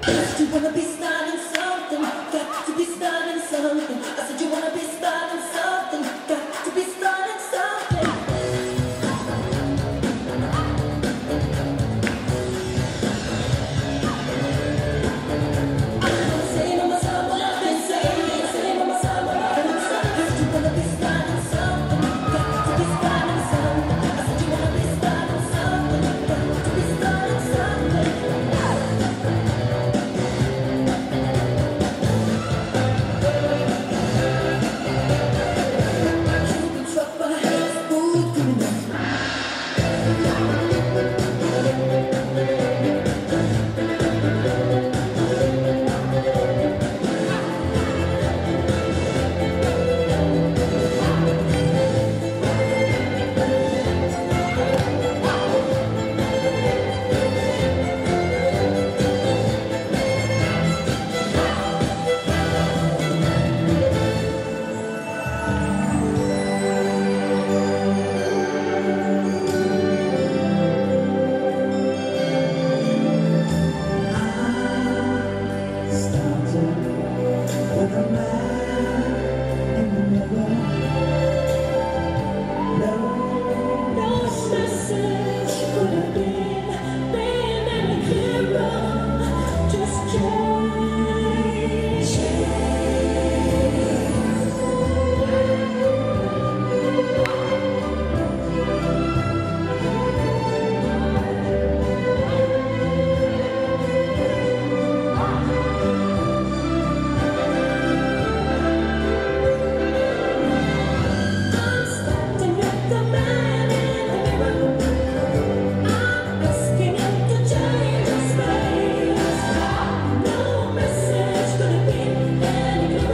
You wanna be starting something, got to be starting something. I said you wanna be starting something, got to be starting something. I'm gonna say on my side what I've been saying, say on my side what I've been saying. You wanna be starting something, got to be starting something. I said you wanna be starting something, got to be starting something.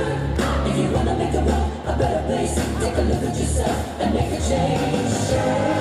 Take a look at yourself and make a change.